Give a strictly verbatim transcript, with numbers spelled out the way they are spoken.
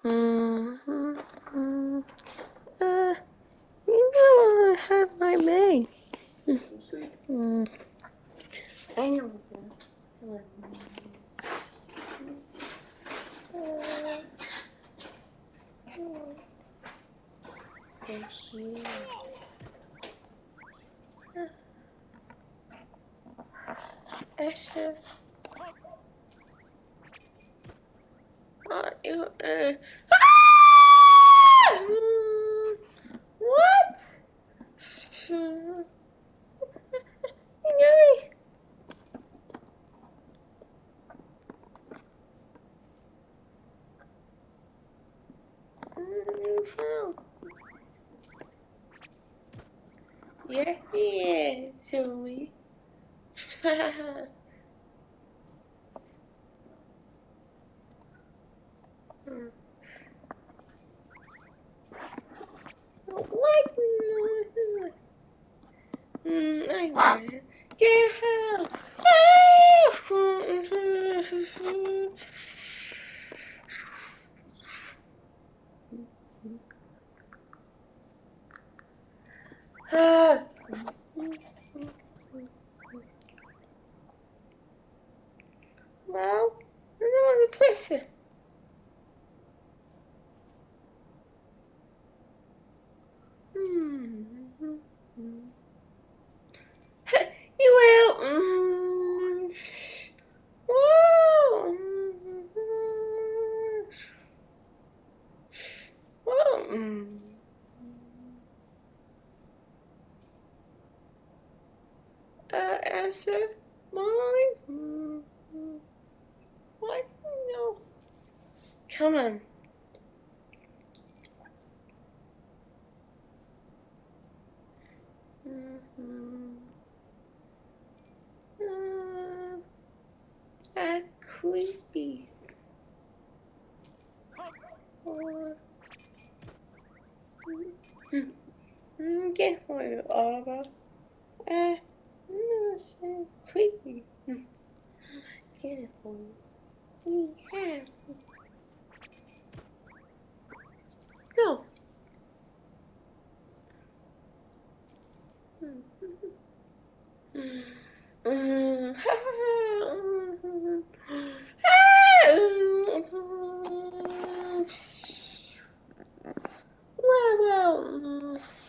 Mm-hmm. Uh, you know I have my bag. Mm. I know. Thank you. Extra. Uh, you, uh, ah! Mm, what? Mm, Yay! Mm, Yeah, yeah, silly. Hmm. What? Mm, I got it. Get help! Ah. Well, I don't want to touch it. Hmm. You will. Mm. Whoa. Whoa. Mm. Uh, answer mine. Mm. What? No. Come on. Mm-hmm. Uh, that's creepy. Uh, mm, mm, get for you, Arbor. Uh, no, so creepy. Mm, get it for you. Yeah. Go. Mm, mm, mm. Wow, wow.